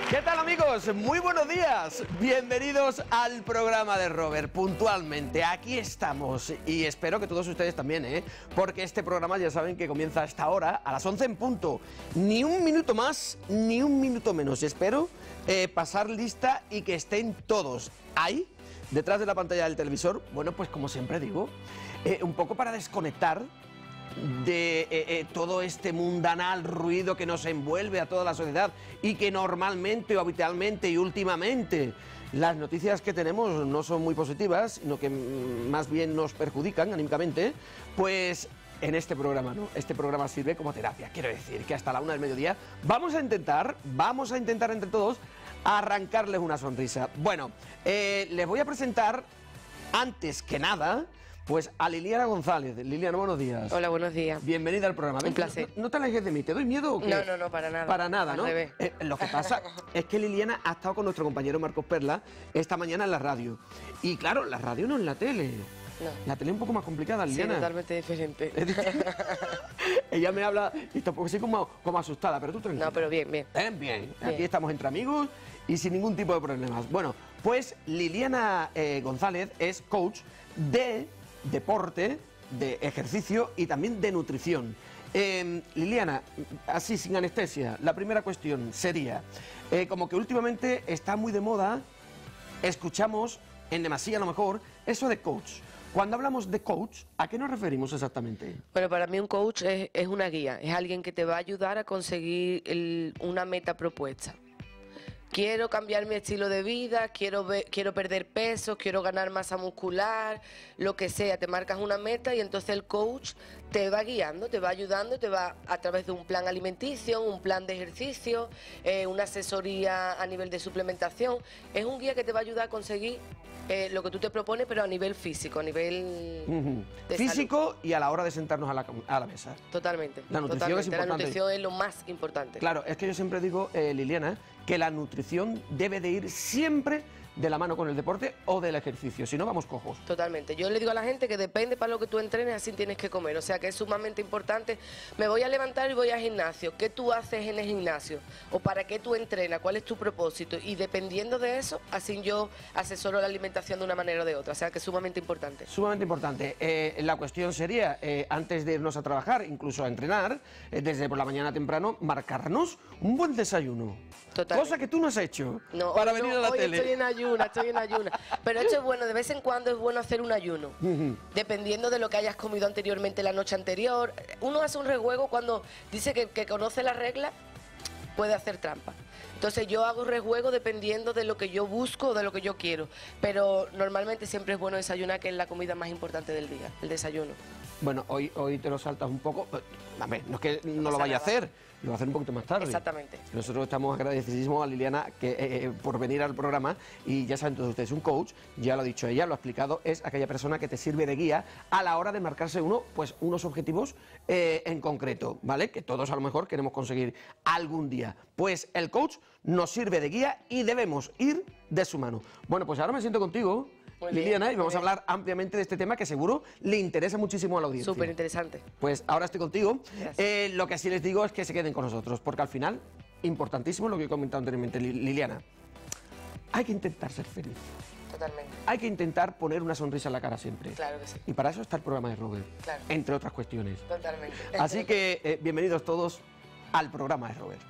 ¿Qué tal, amigos? Muy buenos días. Bienvenidos al programa de Robert. Puntualmente, aquí estamos. Y espero que todos ustedes también, porque este programa ya saben que comienza a esta hora, a las 11 en punto. Ni un minuto más, ni un minuto menos. Espero pasar lista y que estén todos ahí, detrás de la pantalla del televisor. Bueno, pues como siempre digo, un poco para desconectar de todo este mundanal ruido que nos envuelve a toda la sociedad y que normalmente o habitualmente y últimamente las noticias que tenemos no son muy positivas, sino que más bien nos perjudican anímicamente. Pues en este programa, ¿no? Este programa sirve como terapia. Quiero decir que hasta la 1 del mediodía vamos a intentar entre todos arrancarles una sonrisa. Bueno, les voy a presentar antes que nada pues a Liliana González. Liliana, buenos días. Hola, buenos días. Bienvenida al programa. Un placer. ¿No te alejes de mí? ¿Te doy miedo o qué? No, para nada. Para nada, ¿no? Al revés. Lo que pasa es que Liliana ha estado con nuestro compañero Marcos Perla esta mañana en la radio. Y claro, la radio no es la tele. No. La tele es un poco más complicada, Liliana. Sí, totalmente diferente. Ella me habla y tampoco así como asustada, pero tú tranquila. No, pero bien. Bien. Aquí estamos entre amigos y sin ningún tipo de problemas. Bueno, pues Liliana González es coach de deporte, de ejercicio y también de nutrición. Liliana, así sin anestesia, la primera cuestión sería, como que últimamente está muy de moda, escuchamos en demasía a lo mejor, eso de coach. Cuando hablamos de coach, ¿a qué nos referimos exactamente? Bueno, para mí un coach es una guía, es alguien que te va a ayudar a conseguir una meta propuesta. Quiero cambiar mi estilo de vida, quiero perder peso, quiero ganar masa muscular, lo que sea. Te marcas una meta y entonces el coach te va guiando, te va ayudando, te va a través de un plan alimenticio, un plan de ejercicio, una asesoría a nivel de suplementación. Es un guía que te va a ayudar a conseguir lo que tú te propones, pero a nivel físico, a nivel de físico salud. Y a la hora de sentarnos a la mesa. Totalmente. La nutrición es importante. La nutrición es lo más importante. Claro, es que yo siempre digo, Liliana, que la nutrición debe de ir siempre de la mano con el deporte o del ejercicio, si no vamos cojos. Totalmente. Yo le digo a la gente que depende para lo que tú entrenes, así tienes que comer. O sea que es sumamente importante. Me voy a levantar y voy al gimnasio. ¿Qué tú haces en el gimnasio? ¿O para qué tú entrenas? ¿Cuál es tu propósito? Y dependiendo de eso, así yo asesoro la alimentación de una manera o de otra. O sea que es sumamente importante. Sumamente importante. La cuestión sería, antes de irnos a trabajar, incluso a entrenar, desde por la mañana temprano, marcarnos un buen desayuno. Totalmente. Cosa que tú no has hecho para venir a la hoy tele. Estoy en ayuna. Pero esto es bueno, de vez en cuando es bueno hacer un ayuno. Dependiendo de lo que hayas comido anteriormente la noche anterior. Uno hace un rejuego cuando dice que conoce las reglas, puede hacer trampa. Entonces yo hago rejuego dependiendo de lo que yo busco o de lo que yo quiero. Pero normalmente siempre es bueno desayunar, que es la comida más importante del día, el desayuno. Bueno, hoy te lo saltas un poco. A ver, no es que no lo vaya a hacer, lo va a hacer un poquito más tarde. Exactamente. Nosotros estamos agradecidísimos a Liliana por venir al programa y ya saben todos ustedes, un coach, ya lo ha dicho ella, lo ha explicado, es aquella persona que te sirve de guía a la hora de marcarse unos objetivos en concreto, ¿vale? Que todos a lo mejor queremos conseguir algún día. Pues el coach nos sirve de guía y debemos ir de su mano. Bueno, pues ahora me siento contigo, Liliana, y vamos a hablar ampliamente de este tema que seguro le interesa muchísimo a la audiencia. Súper interesante. Pues ahora estoy contigo. Lo que sí les digo es que se queden con nosotros, porque al final, importantísimo lo que he comentado anteriormente, Liliana, hay que intentar ser feliz. Totalmente. Hay que intentar poner una sonrisa en la cara siempre. Claro que sí. Y para eso está el programa de Robert, claro, entre otras cuestiones. Totalmente. Así que bienvenidos todos al programa de Robert.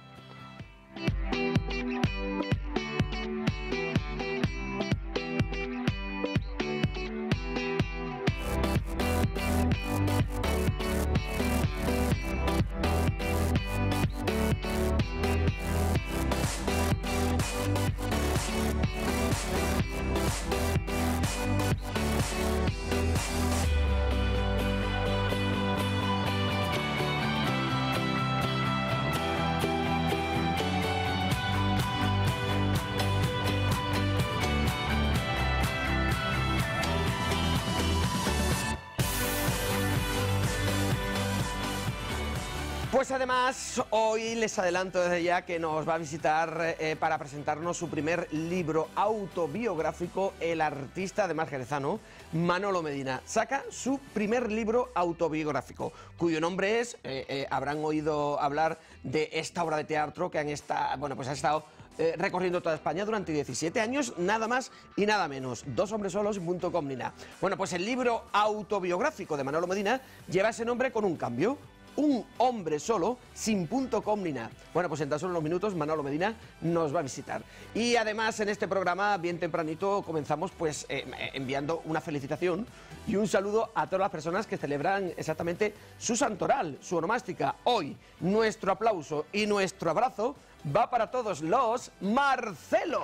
Pues además, hoy les adelanto desde ya que nos va a visitar para presentarnos su primer libro autobiográfico, el artista, además jerezano, Manolo Medina. Saca su primer libro autobiográfico, cuyo nombre es, habrán oído hablar de esta obra de teatro que ha estado recorriendo toda España durante 17 años, nada más y nada menos. 2 hombres solos y punto com ni nada. Bueno, pues el libro autobiográfico de Manolo Medina lleva ese nombre con un cambio. Un hombre solo, sin punto com ni nada. Bueno, pues en tan solo unos minutos Manolo Medina nos va a visitar. Y además en este programa, bien tempranito, comenzamos pues enviando una felicitación y un saludo a todas las personas que celebran exactamente su santoral, su onomástica. Hoy, nuestro aplauso y nuestro abrazo va para todos los Marcelos.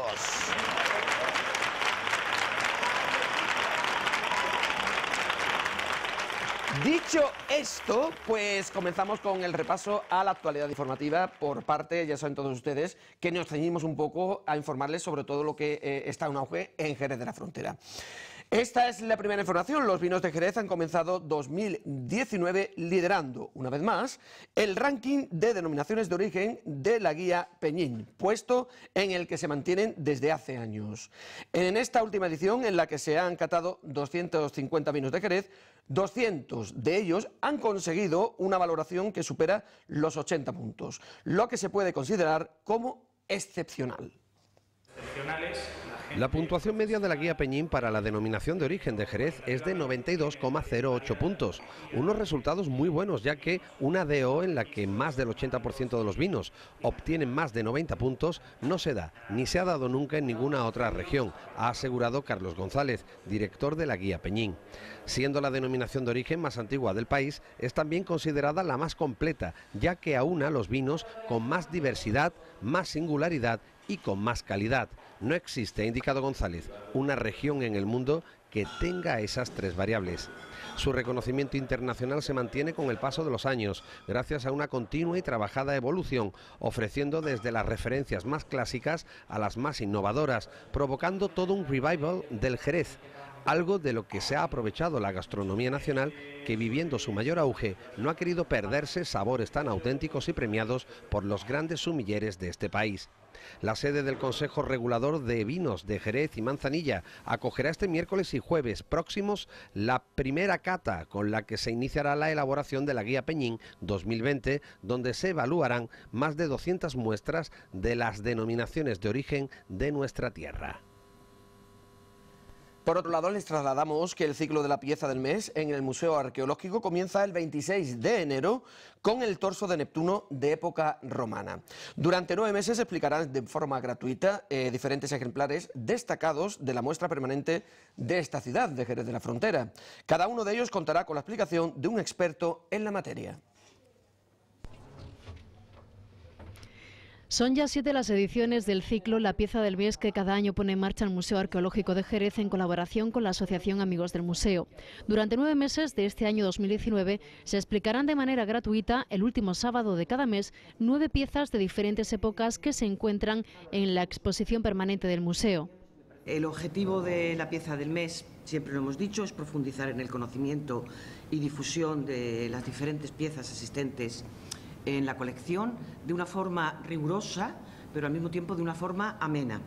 Dicho esto, pues comenzamos con el repaso a la actualidad informativa por parte, ya saben todos ustedes, que nos ceñimos un poco a informarles sobre todo lo que está en auge en Jerez de la Frontera. Esta es la primera información. Los vinos de Jerez han comenzado 2019 liderando, una vez más, el ranking de denominaciones de origen de la guía Peñín, puesto en el que se mantienen desde hace años. En esta última edición, en la que se han catado 250 vinos de Jerez, 200 de ellos han conseguido una valoración que supera los 80 puntos, lo que se puede considerar como excepcional. La puntuación media de la guía Peñín para la denominación de origen de Jerez es de 92,08 puntos, unos resultados muy buenos, ya que una DO en la que más del 80% de los vinos obtienen más de 90 puntos no se da, ni se ha dado nunca en ninguna otra región, ha asegurado Carlos González, director de la guía Peñín. Siendo la denominación de origen más antigua del país, es también considerada la más completa, ya que aúna los vinos con más diversidad, más singularidad y con más calidad. No existe, ha indicado González, una región en el mundo que tenga esas 3 variables. Su reconocimiento internacional se mantiene con el paso de los años, gracias a una continua y trabajada evolución, ofreciendo desde las referencias más clásicas a las más innovadoras, provocando todo un revival del Jerez, algo de lo que se ha aprovechado la gastronomía nacional, que viviendo su mayor auge no ha querido perderse sabores tan auténticos y premiados por los grandes sumilleres de este país. La sede del Consejo Regulador de Vinos de Jerez y Manzanilla acogerá este miércoles y jueves próximos la primera cata con la que se iniciará la elaboración de la Guía Peñín 2020, donde se evaluarán más de 200 muestras de las denominaciones de origen de nuestra tierra. Por otro lado, les trasladamos que el ciclo de la pieza del mes en el Museo Arqueológico comienza el 26 de enero con el torso de Neptuno de época romana. Durante 9 meses se explicarán de forma gratuita diferentes ejemplares destacados de la muestra permanente de esta ciudad de Jerez de la Frontera. Cada uno de ellos contará con la explicación de un experto en la materia. Son ya 7 las ediciones del ciclo La pieza del mes que cada año pone en marcha el Museo Arqueológico de Jerez en colaboración con la Asociación Amigos del Museo. Durante 9 meses de este año 2019 se explicarán de manera gratuita el último sábado de cada mes 9 piezas de diferentes épocas que se encuentran en la exposición permanente del museo. El objetivo de la pieza del mes, siempre lo hemos dicho, es profundizar en el conocimiento y difusión de las diferentes piezas existentes en la colección de una forma rigurosa, pero al mismo tiempo de una forma amena.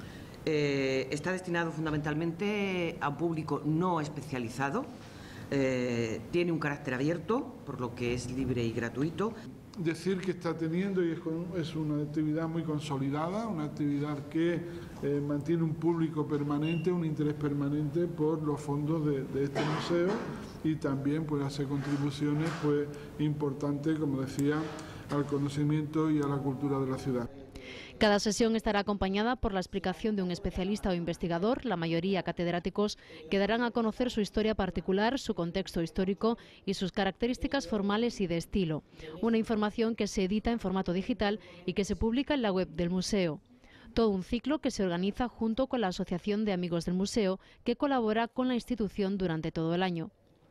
Está destinado fundamentalmente a un público no especializado, tiene un carácter abierto, por lo que es libre y gratuito. Decir que está teniendo, y es una actividad muy consolidada, una actividad que mantiene un público permanente, un interés permanente por los fondos de este museo, y también pues hace contribuciones pues importantes, como decía, al conocimiento y a la cultura de la ciudad. Cada sesión estará acompañada por la explicación de un especialista o investigador, la mayoría catedráticos, que darán a conocer su historia particular, su contexto histórico y sus características formales y de estilo. Una información que se edita en formato digital y que se publica en la web del museo. Todo un ciclo que se organiza junto con la Asociación de Amigos del Museo, que colabora con la institución durante todo el año.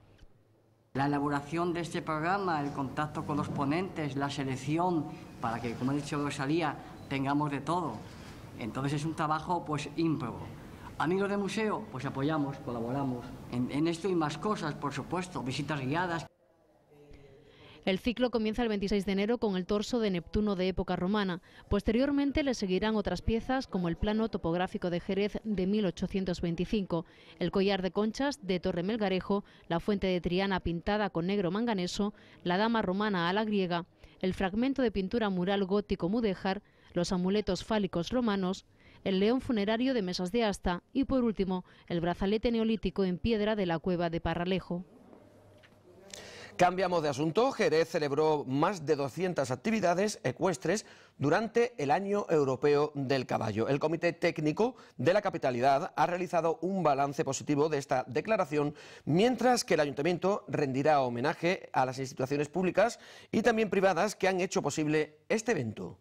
La elaboración de este programa, el contacto con los ponentes, la selección, para que, como ha dicho Rosalía, tengamos de todo. Entonces es un trabajo pues ímprobo. Amigos del museo, pues apoyamos, colaboramos en esto y más cosas, por supuesto, visitas guiadas. El ciclo comienza el 26 de enero con el torso de Neptuno de época romana. Posteriormente le seguirán otras piezas como el plano topográfico de Jerez de 1825, el collar de conchas de Torre Melgarejo, la fuente de Triana pintada con negro manganeso, la dama romana a la griega, el fragmento de pintura mural gótico mudéjar, los amuletos fálicos romanos, el león funerario de Mesas de Asta y, por último, el brazalete neolítico en piedra de la cueva de Parralejo. Cambiamos de asunto. Jerez celebró más de 200 actividades ecuestres durante el Año Europeo del Caballo. El Comité Técnico de la Capitalidad ha realizado un balance positivo de esta declaración, mientras que el Ayuntamiento rendirá homenaje a las instituciones públicas y también privadas que han hecho posible este evento.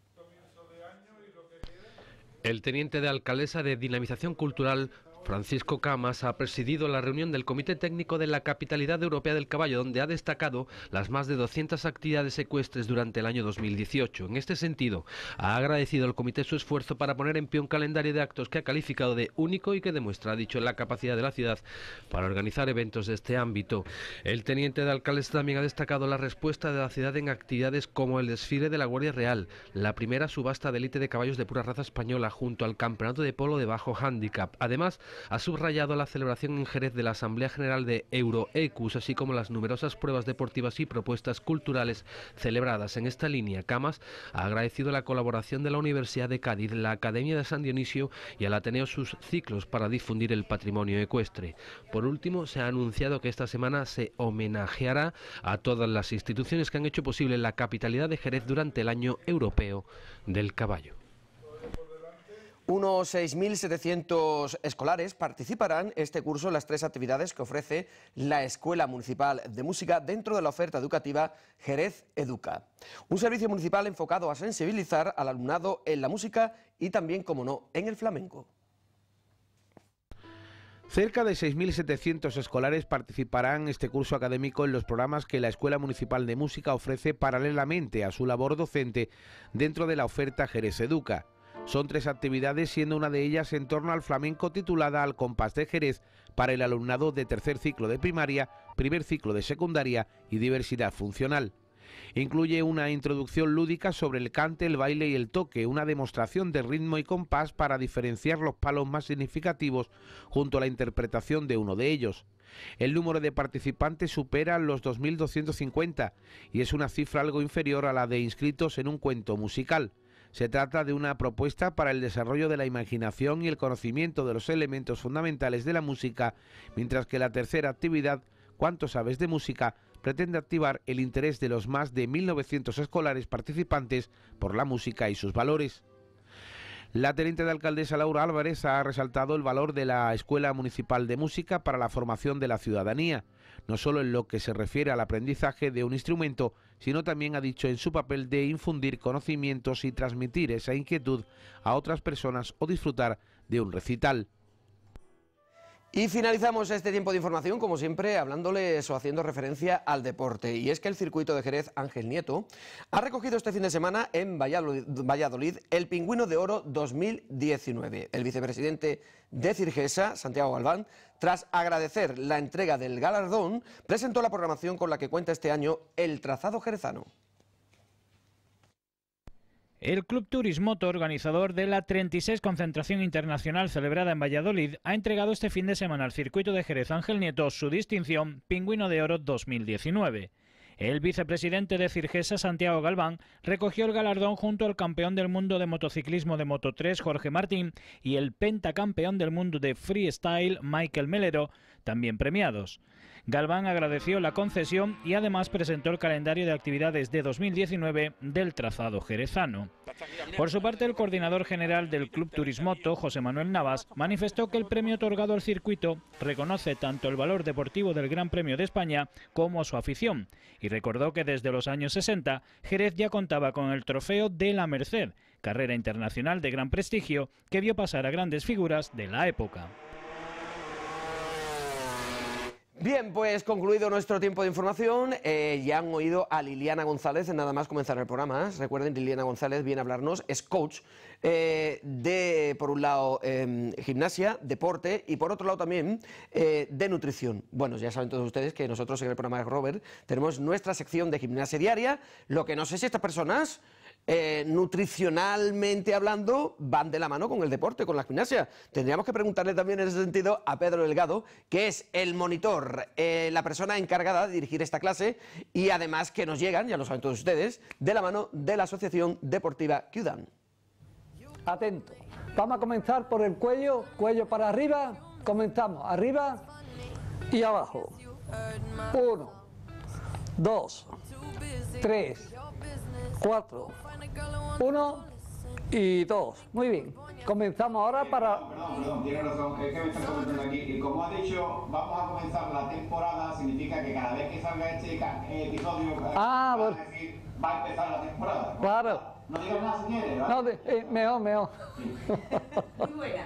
El teniente de alcaldesa de Dinamización Cultural, Francisco Camas, ha presidido la reunión del Comité Técnico de la Capitalidad Europea del Caballo, donde ha destacado las más de 200 actividades ecuestres durante el año 2018. En este sentido, ha agradecido al comité su esfuerzo para poner en pie un calendario de actos que ha calificado de único y que demuestra, ha dicho, la capacidad de la ciudad para organizar eventos de este ámbito. El teniente de alcaldesa también ha destacado la respuesta de la ciudad en actividades como el desfile de la Guardia Real, la primera subasta de élite de caballos de pura raza española, junto al campeonato de polo de bajo handicap. Además, ha subrayado la celebración en Jerez de la Asamblea General de Euroecus, así como las numerosas pruebas deportivas y propuestas culturales celebradas en esta línea. Camas ha agradecido la colaboración de la Universidad de Cádiz, la Academia de San Dionisio y al Ateneo sus ciclos para difundir el patrimonio ecuestre. Por último, se ha anunciado que esta semana se homenajeará a todas las instituciones que han hecho posible la capitalidad de Jerez durante el Año Europeo del Caballo. Unos 6.700 escolares participarán este curso en las 3 actividades que ofrece la Escuela Municipal de Música dentro de la oferta educativa Jerez Educa. Un servicio municipal enfocado a sensibilizar al alumnado en la música y también, como no, en el flamenco. Cerca de 6.700 escolares participarán en este curso académico en los programas que la Escuela Municipal de Música ofrece paralelamente a su labor docente dentro de la oferta Jerez Educa. Son 3 actividades, siendo una de ellas en torno al flamenco titulada Al compás de Jerez para el alumnado de tercer ciclo de primaria, primer ciclo de secundaria y diversidad funcional. Incluye una introducción lúdica sobre el cante, el baile y el toque, una demostración de ritmo y compás para diferenciar los palos más significativos junto a la interpretación de uno de ellos. El número de participantes supera los 2.250 y es una cifra algo inferior a la de inscritos en un cuento musical. Se trata de una propuesta para el desarrollo de la imaginación y el conocimiento de los elementos fundamentales de la música, mientras que la tercera actividad, ¿Cuánto sabes de música?, pretende activar el interés de los más de 1.900 escolares participantes por la música y sus valores. La teniente de alcaldesa Laura Álvarez ha resaltado el valor de la Escuela Municipal de Música para la formación de la ciudadanía, no solo en lo que se refiere al aprendizaje de un instrumento, sino también, ha dicho, en su papel de infundir conocimientos y transmitir esa inquietud a otras personas o disfrutar de un recital. Y finalizamos este tiempo de información, como siempre, hablándoles o haciendo referencia al deporte. Y es que el circuito de Jerez Ángel Nieto ha recogido este fin de semana en Valladolid el Pingüino de Oro 2019. El vicepresidente de Cirgesa, Santiago Galván, tras agradecer la entrega del galardón, presentó la programación con la que cuenta este año el trazado jerezano. El Club Turismoto, organizador de la 36 concentración internacional celebrada en Valladolid, ha entregado este fin de semana al circuito de Jerez Ángel Nieto su distinción Pingüino de Oro 2019. El vicepresidente de Cirgesa, Santiago Galván, recogió el galardón junto al campeón del mundo de motociclismo de Moto3, Jorge Martín, y el pentacampeón del mundo de freestyle, Michael Melero, también premiados. Galván agradeció la concesión y además presentó el calendario de actividades de 2019 del trazado jerezano. Por su parte, el coordinador general del Club Turismoto, José Manuel Navas, manifestó que el premio otorgado al circuito reconoce tanto el valor deportivo del Gran Premio de España como su afición, y recordó que desde los años 60 Jerez ya contaba con el trofeo de la Merced, carrera internacional de gran prestigio que vio pasar a grandes figuras de la época. Bien, pues concluido nuestro tiempo de información, ya han oído a Liliana González, nada más comenzar el programa. Recuerden, Liliana González viene a hablarnos, es coach de, por un lado, gimnasia, deporte y por otro lado también de nutrición. Bueno, ya saben todos ustedes que nosotros en el programa de Robert tenemos nuestra sección de gimnasia diaria, lo que no sé si estas personas, nutricionalmente hablando, van de la mano con el deporte, con la gimnasia. Tendríamos que preguntarle también en ese sentido a Pedro Delgado, que es el monitor, la persona encargada de dirigir esta clase y además que nos llegan, ya lo saben todos ustedes, de la mano de la Asociación Deportiva Ciudad. Atento. Vamos a comenzar por el cuello, cuello para arriba. Comenzamos arriba y abajo. 1, 2, 3, 4, 1 y 2. Muy bien. Comenzamos ahora para... Perdón, tiene razón, es que me están comentando aquí. Y como ha dicho, vamos a comenzar la temporada, significa que cada vez que salga este episodio, bueno, va a decir, va a empezar la temporada. Claro. No digas nada si quieres, ¿vale? No, mejor. Muy buena.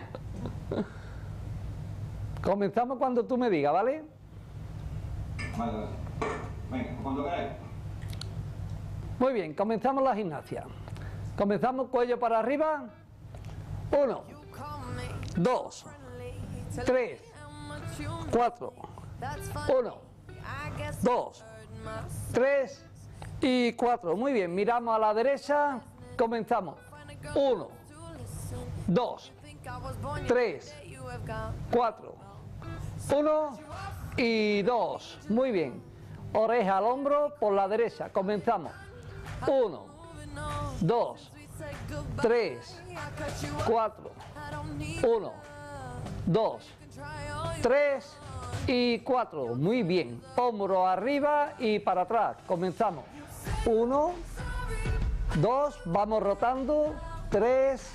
Comenzamos cuando tú me digas, ¿vale? Vale. Venga, cuando queráis. Muy bien, comenzamos la gimnasia. Comenzamos cuello para arriba. 1, 2, 3, 4, 1, 2, 3 y 4. Muy bien, miramos a la derecha. Comenzamos. 1, 2, 3, 4, 1 y 2. Muy bien. Oreja al hombro por la derecha. Comenzamos. 1, 2, 3, 4, 1, 2, 3 y 4. Muy bien. Hombro arriba y para atrás. Comenzamos. 1, 2, vamos rotando. 3,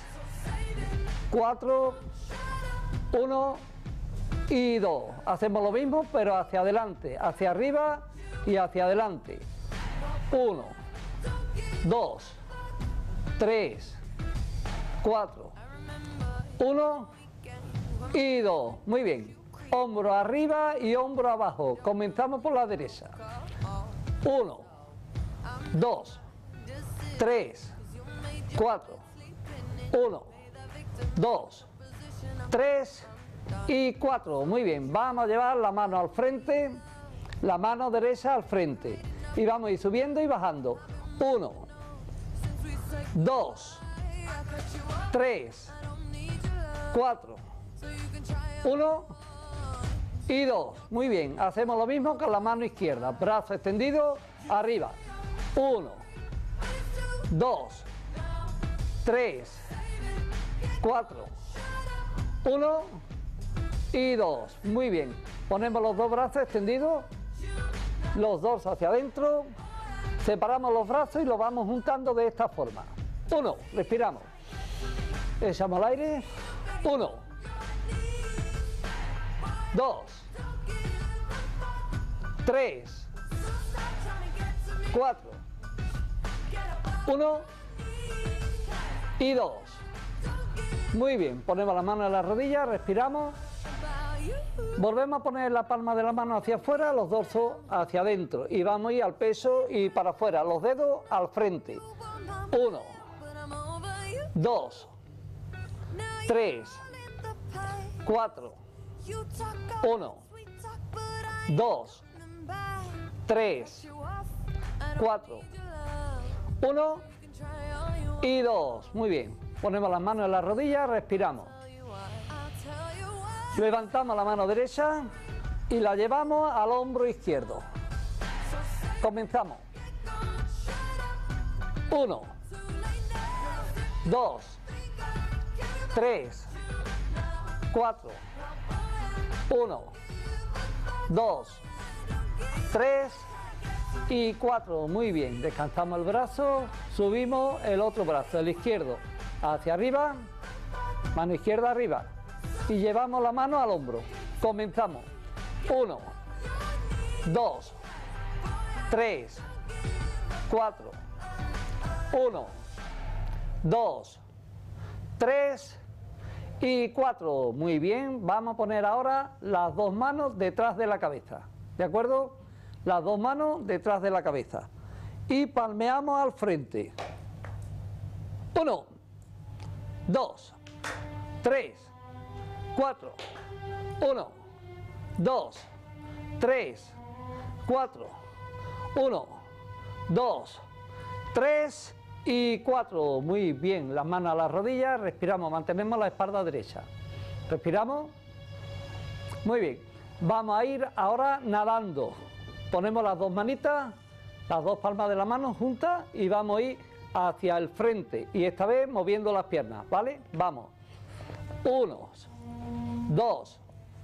4, 1 y 2. Hacemos lo mismo, pero hacia adelante, hacia arriba y hacia adelante. 1, 2, 3, 4, 1 y 2. Muy bien. Hombro arriba y hombro abajo. Comenzamos por la derecha. 1, 2, 3, 4, 1, 2, 3 y 4. Muy bien. Vamos a llevar la mano al frente, la mano derecha al frente. Y vamos a ir subiendo y bajando. 1, 2, 3, 4, 1 y 2. Muy bien, hacemos lo mismo con la mano izquierda. Brazo extendido, arriba. 1, 2, 3, 4, 1 y 2. Muy bien, ponemos los dos brazos extendidos, los dos hacia adentro. Separamos los brazos y los vamos juntando de esta forma. 1, respiramos. Echamos al aire. 1, 2, 3, 4, 1 y 2. Muy bien, ponemos la mano en la rodilla, respiramos. Volvemos a poner la palma de la mano hacia afuera, los dorsos hacia adentro. Y vamos a ir al peso y para afuera, los dedos al frente. 1, 2, 3, 4, 1, 2, 3, 4, 1 y 2. Muy bien. Ponemos las manos en la rodilla, respiramos. Levantamos la mano derecha y la llevamos al hombro izquierdo. Comenzamos. 1, 2, 3, 4, 1, 2, 3 y 4. Muy bien, descansamos el brazo, subimos el otro brazo, el izquierdo hacia arriba, mano izquierda arriba y llevamos la mano al hombro. Comenzamos. 1, 2, 3, 4, 1, 2, 3 y 4. Muy bien, vamos a poner ahora las dos manos detrás de la cabeza. ¿De acuerdo? Las dos manos detrás de la cabeza. Y palmeamos al frente. 1, 2, 3, 4, 1, 2, 3, 4, 1, 2, 3 y 4. Muy bien, las manos a las rodillas, respiramos, mantenemos la espalda derecha. Respiramos. Muy bien, vamos a ir ahora nadando. Ponemos las dos manitas, las dos palmas de la mano juntas y vamos a ir hacia el frente y esta vez moviendo las piernas, ¿vale? Vamos. 1, 2,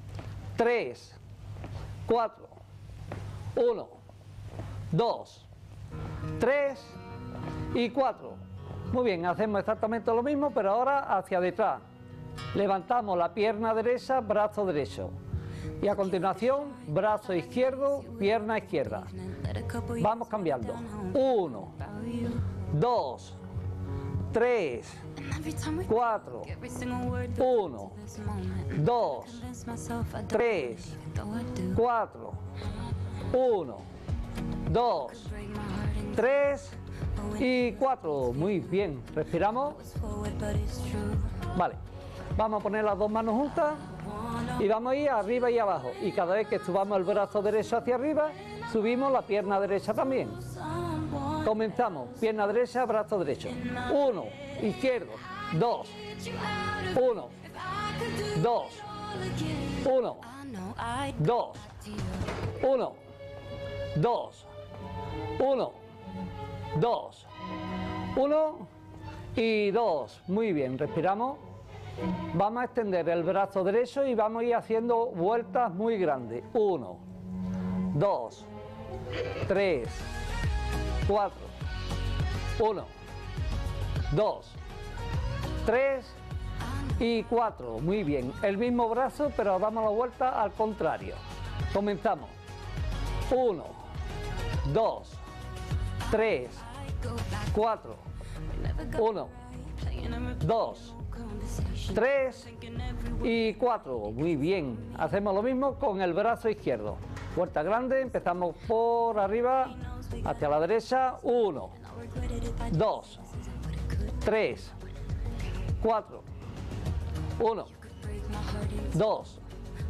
3, 4. 1, 2, 3 y 4. Muy bien, hacemos exactamente lo mismo, pero ahora hacia detrás. Levantamos la pierna derecha, brazo derecho. Y a continuación, brazo izquierdo, pierna izquierda. Vamos cambiando. 1, 2, 3, 4. 1, 2, 3, 4. 1, 2, 3 y 4. Muy bien, respiramos. Vale, vamos a poner las dos manos juntas y vamos a ir arriba y abajo. Y cada vez que subamos el brazo derecho hacia arriba, subimos la pierna derecha también. Comenzamos, pierna derecha, brazo derecho. 1, izquierdo, 2, 1, 2, 1, 2, 1, 2, 1, 2, 1 y 2. Muy bien, respiramos. Vamos a extender el brazo derecho y vamos a ir haciendo vueltas muy grandes. 1, 2, 3, 4, 1, 2, 3 y 4. Muy bien, el mismo brazo, pero damos la vuelta al contrario. Comenzamos. 1, 2, 3, 4, 1, 2, 3 y 4. Muy bien, hacemos lo mismo con el brazo izquierdo. Vuelta grande, empezamos por arriba, hacia la derecha. 1, 2, 3, 4, 1, 2,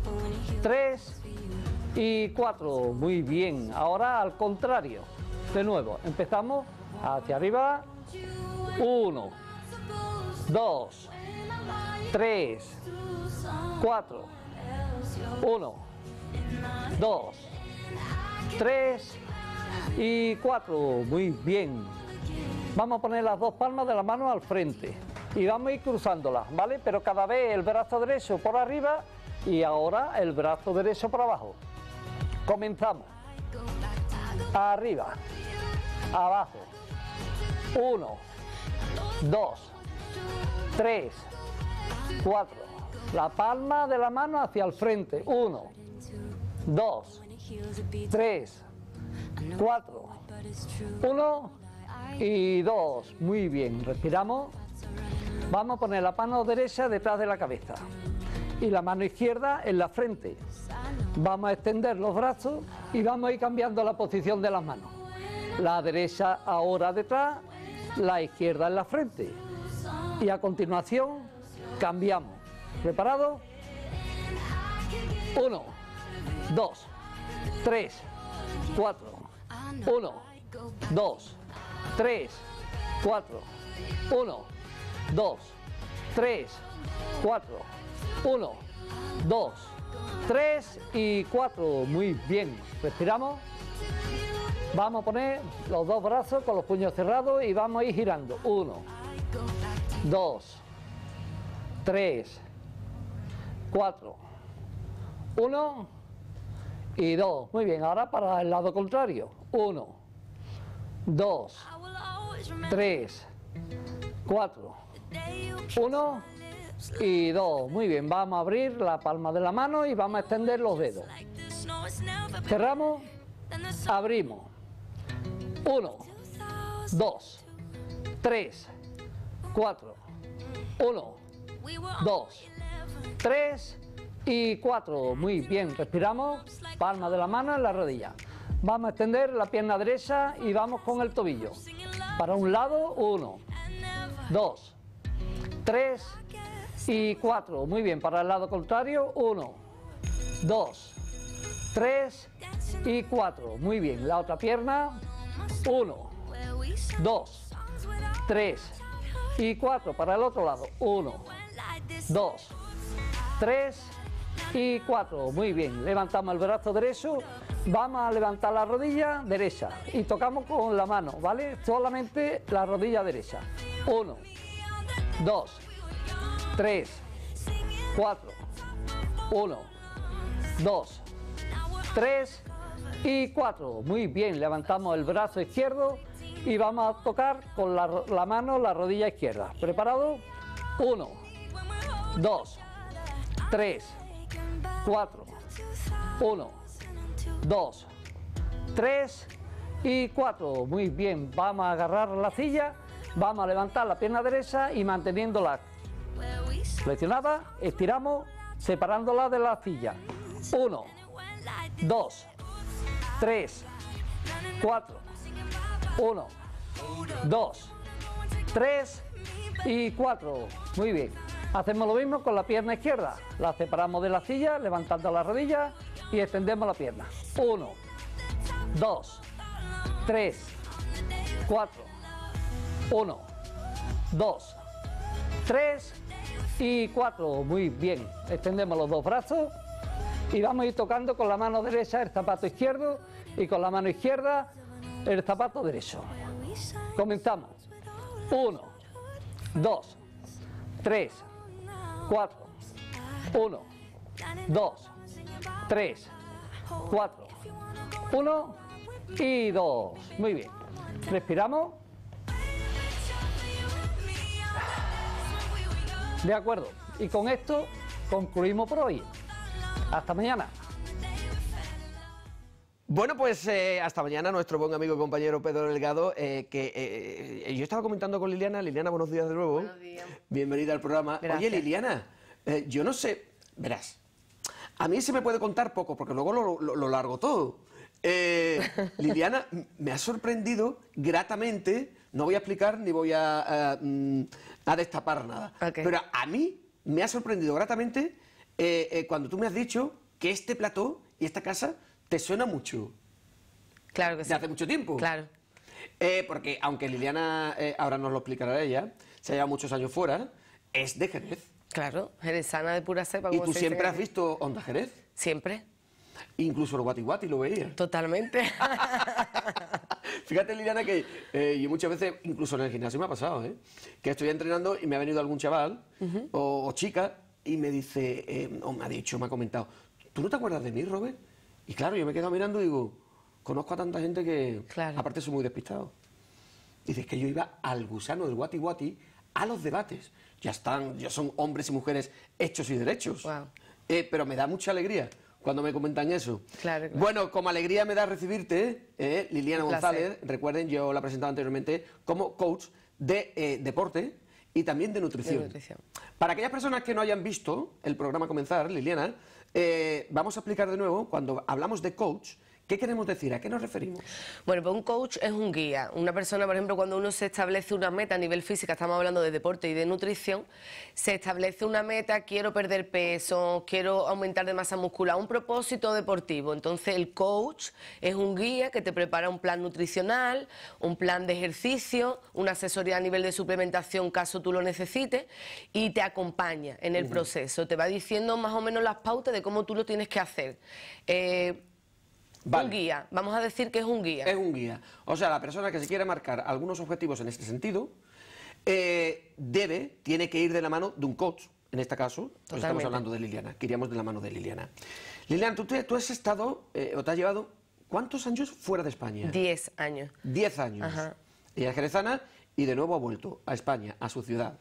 3 y 4. Muy bien, ahora al contrario. De nuevo, empezamos hacia arriba. 1, 2, 3, 4, 1, 2, 3 y 4. Muy bien. Vamos a poner las dos palmas de la mano al frente y vamos a ir cruzándolas, ¿vale? Pero cada vez el brazo derecho por arriba y ahora el brazo derecho por abajo. Comenzamos. Arriba, abajo. 1, 2, 3, 4. La palma de la mano hacia el frente. 1, 2, 3, 4. 1 y 2. Muy bien, respiramos. Vamos a poner la mano derecha detrás de la cabeza y la mano izquierda en la frente. Vamos a extender los brazos y vamos a ir cambiando la posición de las manos. La derecha ahora detrás, la izquierda en la frente. Y a continuación cambiamos. ¿Preparados? 1, 2, 3, 4. 1, 2, 3, 4. 1, 2, 3, 4. 1, 2, 3 y 4. Muy bien. Respiramos. Vamos a poner los dos brazos con los puños cerrados y vamos a ir girando. 1, 2, 3, 4. 1 y 2. Muy bien, ahora para el lado contrario. 1, 2, 3, 4. 1 y 2. Muy bien, vamos a abrir la palma de la mano y vamos a extender los dedos. Cerramos, abrimos. 1, 2, 3, 4. 1, 2, 3 y 4. Muy bien, respiramos. Palma de la mano en la rodilla. Vamos a extender la pierna derecha y vamos con el tobillo. Para un lado, 1, 2, 3 y 4. Muy bien, para el lado contrario, 1, 2, 3 y 4. Muy bien, la otra pierna. 1, 2, 3 y 4. Para el otro lado. 1, 2, 3 y 4. Muy bien. Levantamos el brazo derecho vamos a levantar la rodilla derecha y tocamos con la mano, ¿vale? Solamente la rodilla derecha. 1, 2, 3, 4, 1, 2, 3 y 4. Muy bien, levantamos el brazo izquierdo y vamos a tocar con la mano la rodilla izquierda. ¿Preparado? 1, 2, 3, 4, 1, 2, 3 y 4. Muy bien, vamos a agarrar la silla, vamos a levantar la pierna derecha y manteniéndola flexionada, estiramos separándola de la silla. 1, 2, 3, 4, 1, 2, 3 y 4. Muy bien. Hacemos lo mismo con la pierna izquierda. La separamos de la silla, levantando la rodilla y extendemos la pierna. 1, 2, 3, 4, 1, 2, 3 y 4. Muy bien. Extendemos los dos brazos y vamos a ir tocando con la mano derecha el zapato izquierdo y con la mano izquierda el zapato derecho. Comenzamos. 1, 2, 3, 4, 1, 2, 3, 4, 1 y 2. Muy bien. Respiramos. De acuerdo. Y con esto concluimos por hoy. Hasta mañana. Bueno, pues hasta mañana, nuestro buen amigo y compañero Pedro Delgado, yo estaba comentando con Liliana. Liliana, buenos días de nuevo. Buenos días. Bienvenida al programa. Gracias. Oye, Liliana, yo no sé, verás, a mí se me puede contar poco, porque luego lo largo todo. Liliana, me ha sorprendido gratamente, no voy a explicar ni voy a destapar nada, Okay. pero a mí me ha sorprendido gratamente cuando tú me has dicho que este plató y esta casa te suena mucho. Claro que sí. De hace mucho tiempo. Claro. Porque aunque Liliana, ahora nos lo explicará ella, se ha llevado muchos años fuera, es de Jerez. Claro, jerezana de pura cepa. ¿Y como tú se dice siempre has aquí. visto Onda Jerez? Siempre. Incluso el Guati Guati lo veía. Totalmente. Fíjate, Liliana, que yo muchas veces, incluso en el gimnasio me ha pasado, que estoy entrenando y me ha venido algún chaval o chica y me dice, o me ha dicho, me ha comentado, ¿tú no te acuerdas de mí, Robert? Y claro, yo me he quedado mirando y digo, conozco a tanta gente que, Claro. aparte, soy muy despistado. Dices que yo iba al gusano del Guati Guati a los debates. Ya son hombres y mujeres hechos y derechos. Wow. Pero me da mucha alegría cuando me comentan eso. Claro, claro. Bueno, como alegría me da recibirte, Liliana Un González. placer. Recuerden, yo la he presentado anteriormente como coach de deporte y también de nutrición. De nutrición. Para aquellas personas que no hayan visto el programa comenzar, Liliana, vamos a explicar de nuevo, cuando hablamos de coach, ¿qué queremos decir? ¿A qué nos referimos? Bueno, pues un coach es un guía. Una persona, por ejemplo, cuando uno se establece una meta a nivel física, estamos hablando de deporte y de nutrición, se establece una meta, quiero perder peso, quiero aumentar de masa muscular, un propósito deportivo. Entonces el coach es un guía que te prepara un plan nutricional, un plan de ejercicio, una asesoría a nivel de suplementación caso tú lo necesites y te acompaña en el proceso. Te va diciendo más o menos las pautas de cómo tú lo tienes que hacer. Vale. Un guía, vamos a decir que es un guía. Es un guía. O sea, la persona que se quiere marcar algunos objetivos en este sentido, tiene que ir de la mano de un coach. En este caso, pues estamos Totalmente. hablando de Liliana, que iríamos de la mano de Liliana. Liliana, tú has estado, o te has llevado, ¿cuántos años fuera de España? 10 años. 10 años. Ajá. Ella es jerezana y de nuevo ha vuelto a España, a su ciudad.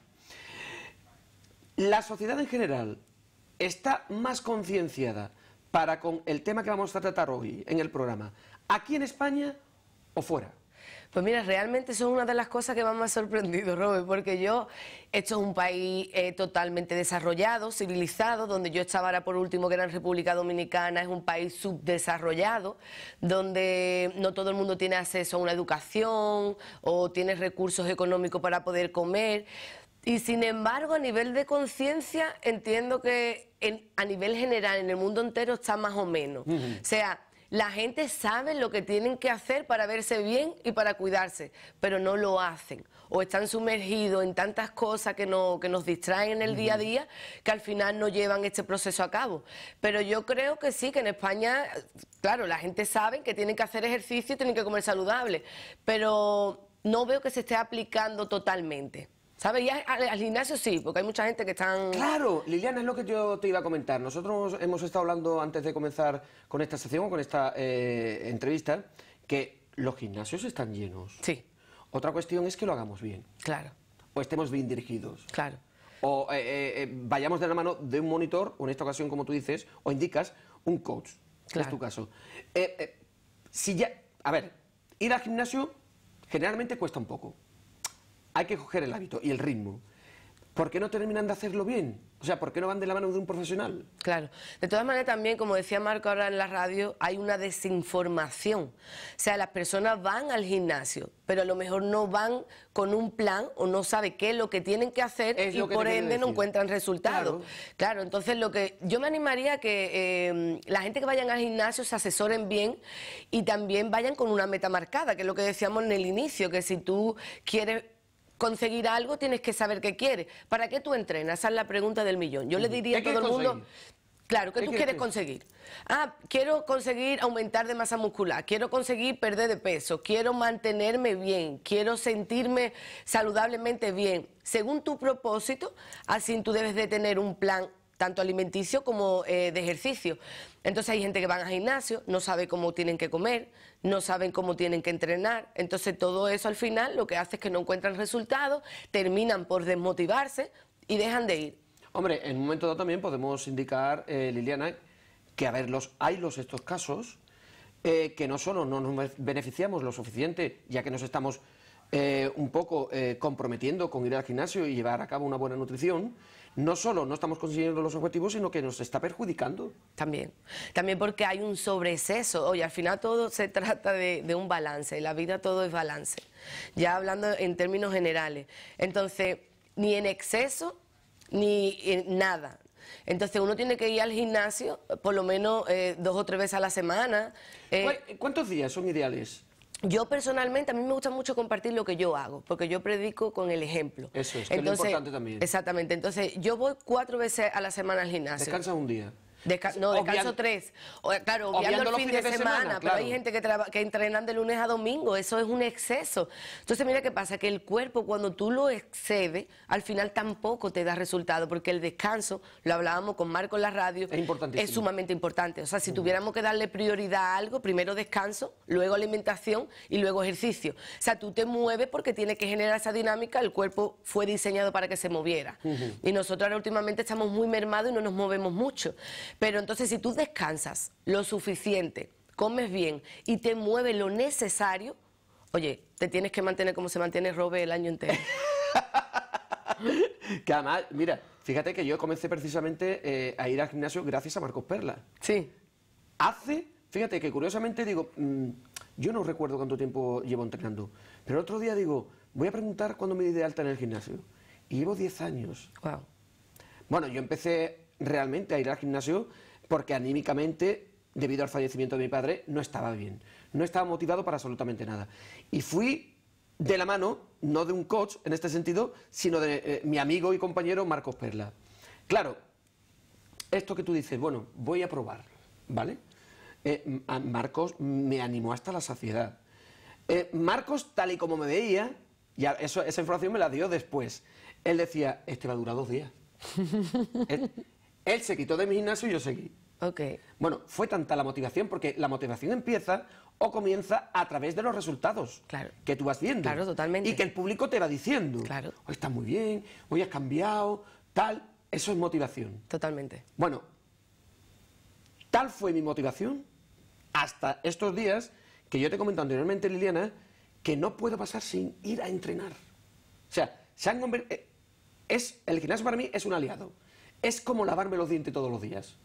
La sociedad en general está más concienciada para con el tema que vamos a tratar hoy en el programa, aquí en España o fuera. Pues mira, realmente eso es una de las cosas que más me ha sorprendido, Robert, porque esto es un país totalmente desarrollado, civilizado, donde yo estaba ahora por último, que era en República Dominicana, es un país subdesarrollado, donde no todo el mundo tiene acceso a una educación o tiene recursos económicos para poder comer. Y sin embargo, a nivel de conciencia, entiendo que a nivel general, en el mundo entero, está más o menos. O sea, la gente sabe lo que tienen que hacer para verse bien y para cuidarse, pero no lo hacen. O están sumergidos en tantas cosas que nos distraen en el día a día, que al final no llevan este proceso a cabo. Pero yo creo que sí, que en España, claro, la gente sabe que tienen que hacer ejercicio y tienen que comer saludable, pero no veo que se esté aplicando totalmente. ¿Sabes? Y al gimnasio sí, porque hay mucha gente que están... Claro, Liliana, es lo que yo te iba a comentar. Nosotros hemos estado hablando antes de comenzar con esta sección o con esta entrevista, que los gimnasios están llenos. Sí. Otra cuestión es que lo hagamos bien. Claro. O estemos bien dirigidos. Claro. O vayamos de la mano de un monitor, o en esta ocasión, como tú dices, o indicas, un coach. Claro. Es tu caso. A ver, ir al gimnasio generalmente cuesta un poco. Hay que coger el hábito y el ritmo. ¿Por qué no terminan de hacerlo bien? O sea, ¿por qué no van de la mano de un profesional? Claro. De todas maneras, también, como decía Marco ahora en la radio, hay una desinformación. O sea, las personas van al gimnasio, pero a lo mejor no van con un plan o no saben qué es lo que tienen que hacer y por ende no encuentran resultados. Claro, entonces lo que yo me animaría a que la gente que vayan al gimnasio se asesoren bien y también vayan con una meta marcada, que es lo que decíamos en el inicio, que si tú quieres conseguir algo, tienes que saber qué quieres. ¿Para qué tú entrenas? Esa es la pregunta del millón. Yo le diría a todo el mundo... Claro, ¿qué tú quieres conseguir? Quiero conseguir aumentar de masa muscular, quiero conseguir perder de peso, quiero mantenerme bien, quiero sentirme saludablemente bien. Según tu propósito, así tú debes de tener un plan tanto alimenticio como de ejercicio. Entonces hay gente que va al gimnasio, no sabe cómo tienen que comer, no saben cómo tienen que entrenar. Entonces todo eso al final lo que hace es que no encuentran resultados, terminan por desmotivarse y dejan de ir. Hombre, en un momento dado también podemos indicar, Liliana, que a ver, hay estos casos que no solo no nos beneficiamos lo suficiente, ya que nos estamos un poco comprometiendo con ir al gimnasio y llevar a cabo una buena nutrición, no solo no estamos consiguiendo los objetivos, sino que nos está perjudicando. También porque hay un sobreexceso. Oye, al final todo se trata de un balance, en la vida todo es balance, ya hablando en términos generales. Entonces, ni en exceso, ni en nada. Entonces uno tiene que ir al gimnasio por lo menos 2 o 3 veces a la semana. ¿Cuántos días son ideales? Yo personalmente, a mí me gusta mucho compartir lo que yo hago, porque yo predico con el ejemplo. Eso es, que es lo importante también. Exactamente, entonces yo voy 4 veces a la semana al gimnasio. ¿Descansas un día? Descanso 3. Claro, obviando el fin de semana, pero claro. hay gente que entrenan de lunes a domingo, eso es un exceso. Entonces mira qué pasa, que el cuerpo cuando tú lo excedes, al final tampoco te da resultado, porque el descanso, lo hablábamos con Marco en la radio, es sumamente importante. O sea, si tuviéramos que darle prioridad a algo, primero descanso, luego alimentación y luego ejercicio. O sea, tú te mueves porque tienes que generar esa dinámica, el cuerpo fue diseñado para que se moviera. Y nosotros ahora últimamente estamos muy mermados y no nos movemos mucho. Pero entonces si tú descansas lo suficiente, comes bien y te mueves lo necesario, oye, te tienes que mantener como se mantiene Robert el año entero. Que además, mira, fíjate que yo comencé precisamente a ir al gimnasio gracias a Marcos Perla. Sí. Fíjate que curiosamente digo, yo no recuerdo cuánto tiempo llevo entrenando, pero el otro día digo, voy a preguntar cuándo me di de alta en el gimnasio. Y llevo 10 años. Wow. Bueno, yo empecé realmente a ir al gimnasio porque anímicamente, debido al fallecimiento de mi padre, no estaba bien. No estaba motivado para absolutamente nada. Y fui de la mano, no de un coach en este sentido, sino de mi amigo y compañero Marcos Perla. Claro, esto que tú dices, bueno, voy a probar, ¿vale? Marcos me animó hasta la saciedad. Marcos, tal y como me veía, y esa información me la dio después, él decía, este va a durar 2 días. Él se quitó de mi gimnasio y yo seguí. Okay. Bueno, fue tanta la motivación, porque la motivación empieza o comienza a través de los resultados que tú vas viendo. Claro, totalmente. Y que el público te va diciendo. Claro. Hoy estás muy bien, hoy has cambiado, tal. Eso es motivación. Totalmente. Bueno, tal fue mi motivación hasta estos días que yo te he comentado anteriormente, Liliana, que no puedo pasar sin ir a entrenar. O sea, el gimnasio para mí es un aliado. Es como lavarme los dientes todos los días.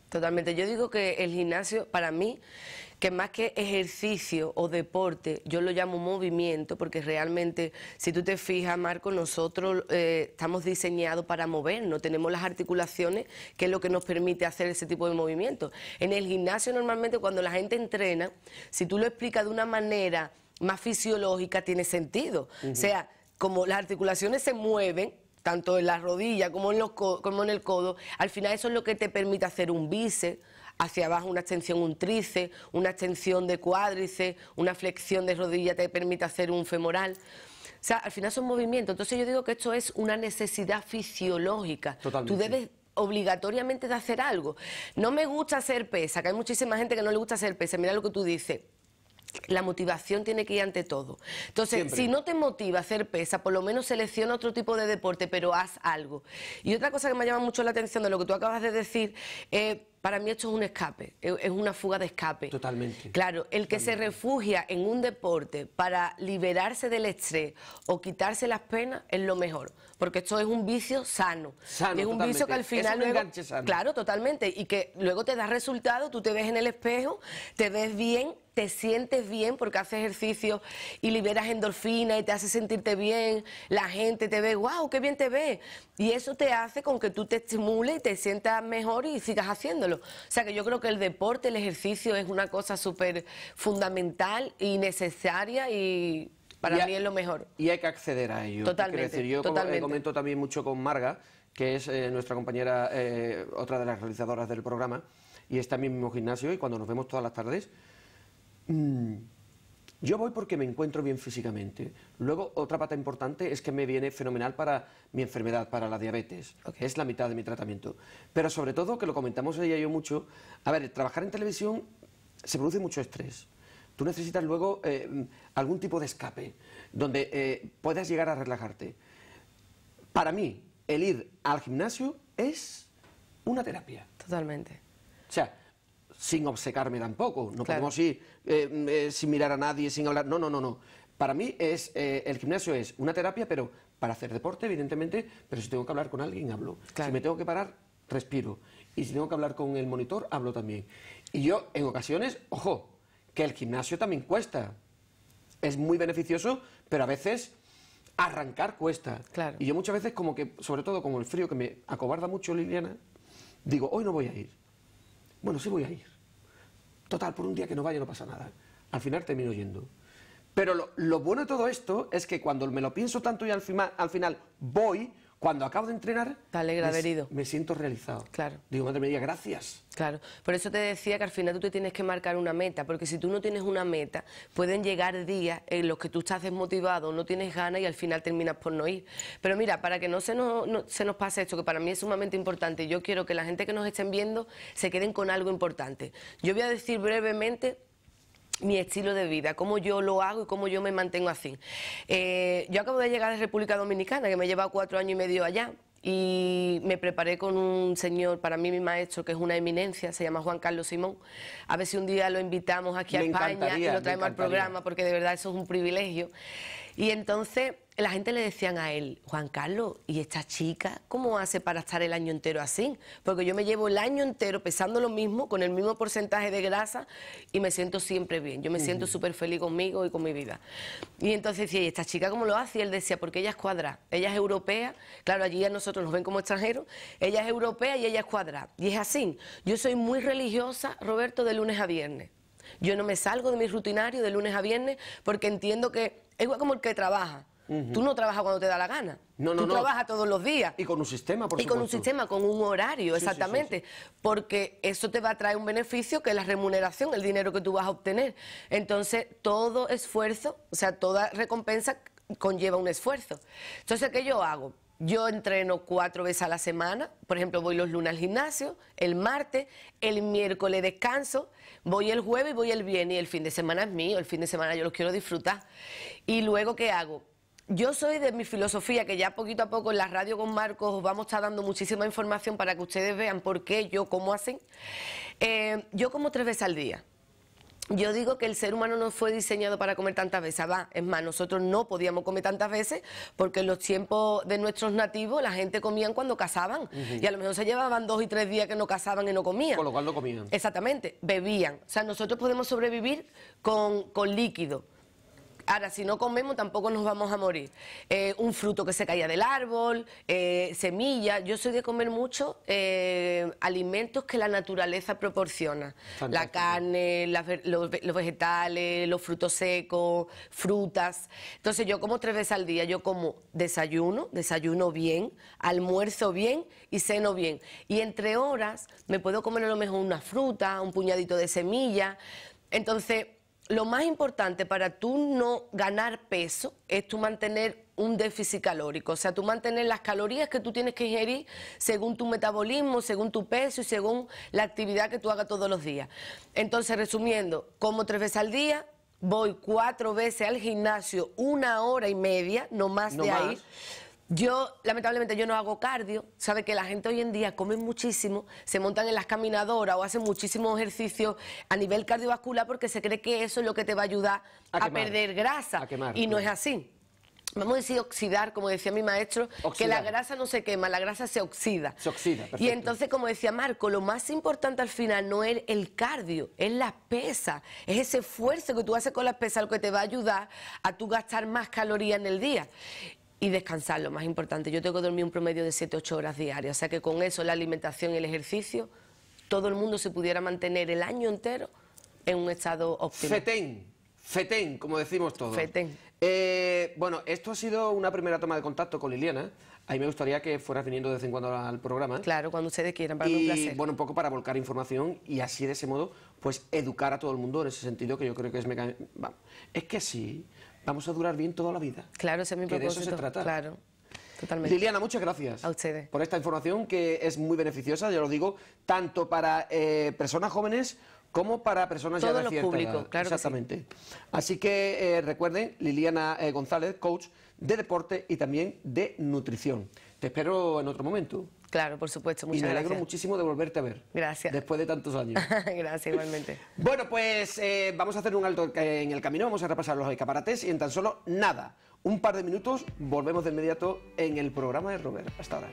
Totalmente. Yo digo que el gimnasio, para mí, que más que ejercicio o deporte, yo lo llamo movimiento, porque realmente, si tú te fijas, Marco, nosotros estamos diseñados para movernos, tenemos las articulaciones, que es lo que nos permite hacer ese tipo de movimiento. En el gimnasio, normalmente, cuando la gente entrena, si tú lo explicas de una manera más fisiológica, tiene sentido. O sea, como las articulaciones se mueven, tanto en la rodilla como en el codo, al final eso es lo que te permite hacer un bíceps, hacia abajo una extensión, un tríceps, una extensión de cuádriceps, una flexión de rodilla te permite hacer un femoral. O sea, al final son movimientos. Entonces yo digo que esto es una necesidad fisiológica. Totalmente. Tú debes obligatoriamente de hacer algo. No me gusta hacer pesa, que hay muchísima gente que no le gusta hacer pesa. Mira lo que tú dices. La motivación tiene que ir ante todo. Entonces, Siempre. si no te motiva a hacer pesa, por lo menos selecciona otro tipo de deporte, pero haz algo. Y otra cosa que me llama mucho la atención de lo que tú acabas de decir, para mí esto es un escape, es una fuga de escape. Totalmente. Claro, el que se refugia en un deporte para liberarse del estrés o quitarse las penas es lo mejor, porque esto es un vicio sano. Sano, es un vicio que al totalmente. final Es un luego, enganche sano. claro, totalmente, y que luego te da resultado, tú te ves en el espejo, te ves bien, te sientes bien porque haces ejercicio y liberas endorfina y te hace sentirte bien, la gente te ve, wow, qué bien te ves, y eso te hace con que tú te estimules y te sientas mejor y sigas haciéndolo. O sea que yo creo que el deporte, el ejercicio es una cosa súper fundamental y necesaria y para mí es lo mejor. Y hay que acceder a ello. Totalmente, Quiero decir, yo totalmente. comento también mucho con Marga, que es nuestra compañera, otra de las realizadoras del programa, y está en mi mismo gimnasio, y cuando nos vemos todas las tardes, yo voy porque me encuentro bien físicamente. Luego, otra pata importante es que me viene fenomenal para mi enfermedad, para la diabetes. Okay. Es la mitad de mi tratamiento. Pero sobre todo, que lo comentamos ella y yo mucho, a ver, trabajar en televisión se produce mucho estrés. Tú necesitas luego algún tipo de escape, donde puedas llegar a relajarte. Para mí, el ir al gimnasio es una terapia. Totalmente. O sea, sin obcecarme tampoco. No Claro. podemos ir sin mirar a nadie, sin hablar. No, no, no, no. Para mí el gimnasio es una terapia, pero para hacer deporte, evidentemente, pero si tengo que hablar con alguien, hablo. Claro. Si me tengo que parar, respiro. Y si tengo que hablar con el monitor, hablo también. Y yo, en ocasiones, ojo, que el gimnasio también cuesta. Es muy beneficioso, pero a veces arrancar cuesta. Claro. Y yo muchas veces, como que, sobre todo con el frío, que me acobarda mucho, Liliana, digo, hoy no voy a ir. Bueno, sí voy a ir. Total, por un día que no vaya no pasa nada. Al final termino yendo. Pero lo bueno de todo esto es que cuando me lo pienso tanto y al final voy, cuando acabo de entrenar, Te alegra haber ido. me siento realizado. Claro. Digo, madre mía, gracias. Claro, por eso te decía que al final tú te tienes que marcar una meta, porque si tú no tienes una meta, pueden llegar días en los que tú estás desmotivado, no tienes ganas y al final terminas por no ir. Pero mira, para que no se nos pase esto, que para mí es sumamente importante, yo quiero que la gente que nos estén viendo se queden con algo importante. Yo voy a decir brevemente mi estilo de vida, cómo yo lo hago y cómo yo me mantengo así. Yo acabo de llegar de República Dominicana, que me lleva 4 años y medio allá, y me preparé con un señor, para mí mi maestro, que es una eminencia, se llama Juan Carlos Simón. A ver si un día lo invitamos aquí a España y lo traemos al programa, porque de verdad eso es un privilegio. Y entonces la gente le decían a él, Juan Carlos, ¿y esta chica cómo hace para estar el año entero así? Porque yo me llevo el año entero pesando lo mismo, con el mismo porcentaje de grasa y me siento siempre bien. Yo me siento súper feliz conmigo y con mi vida. Y entonces decía, ¿y esta chica cómo lo hace? Y él decía, porque ella es cuadrada, ella es europea. Claro, allí a nosotros nos ven como extranjeros. Ella es europea y ella es cuadrada. Y es así. Yo soy muy religiosa, Roberto, de lunes a viernes. Yo no me salgo de mi rutinario de lunes a viernes porque entiendo que es igual como el que trabaja. Tú no trabajas cuando te da la gana. No, no, Tú no. trabajas todos los días. Y con un sistema, por Y supuesto. con un sistema, con un horario, Sí, sí, exactamente. Porque eso te va a traer un beneficio que es la remuneración, el dinero que tú vas a obtener. Entonces, todo esfuerzo, o sea, toda recompensa conlleva un esfuerzo. Entonces, ¿qué yo hago? Yo entreno 4 veces a la semana, por ejemplo, voy los lunes al gimnasio, el martes, el miércoles descanso, voy el jueves y voy el viernes, y el fin de semana es mío, el fin de semana yo lo quiero disfrutar. Y luego, ¿qué hago? Yo soy de mi filosofía, que ya poquito a poco en la radio con Marcos os vamos a estar dando muchísima información para que ustedes vean por qué yo como así. Yo como 3 veces al día. Yo digo que el ser humano no fue diseñado para comer tantas veces. Es más, nosotros no podíamos comer tantas veces porque en los tiempos de nuestros nativos la gente comían cuando cazaban. Y a lo mejor se llevaban 2 y 3 días que no cazaban y no comían. Con lo cual no comían. Exactamente, bebían. O sea, nosotros podemos sobrevivir con líquido. Ahora, si no comemos, tampoco nos vamos a morir. Un fruto que se caía del árbol, semillas. Yo soy de comer mucho alimentos que la naturaleza proporciona. Fantástico. La carne, los vegetales, los frutos secos, frutas. Entonces, yo como 3 veces al día. Yo como desayuno bien, almuerzo bien y ceno bien. Y entre horas me puedo comer a lo mejor una fruta, un puñadito de semilla. Entonces, lo más importante para tú no ganar peso es tú mantener un déficit calórico, o sea, tú mantener las calorías que tú tienes que ingerir según tu metabolismo, según tu peso y según la actividad que tú hagas todos los días. Entonces, resumiendo, como 3 veces al día, voy 4 veces al gimnasio 1 hora y media, no más de ahí. Yo, lamentablemente, yo no hago cardio. Sabe que la gente hoy en día come muchísimo, se montan en las caminadoras o hacen muchísimos ejercicios a nivel cardiovascular porque se cree que eso es lo que te va a ayudar a perder grasa. Y no es así. Vamos a decir oxidar, como decía mi maestro, que la grasa no se quema, la grasa se oxida. Se oxida, perfecto. Y entonces, como decía Marco, lo más importante al final no es el cardio, es la pesa. Es ese esfuerzo que tú haces con la pesa lo que te va a ayudar a tú gastar más calorías en el día. Y descansar, lo más importante. Yo tengo que dormir un promedio de 7-8 horas diarias. O sea que con eso, la alimentación y el ejercicio, todo el mundo se pudiera mantener el año entero en un estado óptimo. Fetén, como decimos todos. Fetén. Bueno, esto ha sido una primera toma de contacto con Liliana. A mí me gustaría que fueras viniendo de vez en cuando al programa. Claro, cuando ustedes quieran, para mí un placer. Bueno, un poco para volcar información y así de ese modo, pues educar a todo el mundo en ese sentido que yo creo que es que sí. Vamos a durar bien toda la vida. Claro, ese es mi propósito. Que de eso se trata. Claro, totalmente. Liliana, muchas gracias. A ustedes. Por esta información que es muy beneficiosa, ya lo digo, tanto para personas jóvenes como para personas ya de cierta edad. Claro. Exactamente. Que sí. Así que recuerden, Liliana González, coach de deporte y también de nutrición. Te espero en otro momento. Claro, por supuesto, muchas gracias. Y me alegro muchísimo de volverte a ver. Gracias. Después de tantos años. Gracias, igualmente. Bueno, pues vamos a hacer un alto en el camino, vamos a repasar los escaparates y en tan solo nada, un par de minutos, volvemos de inmediato en el programa de Robert. Hasta ahora.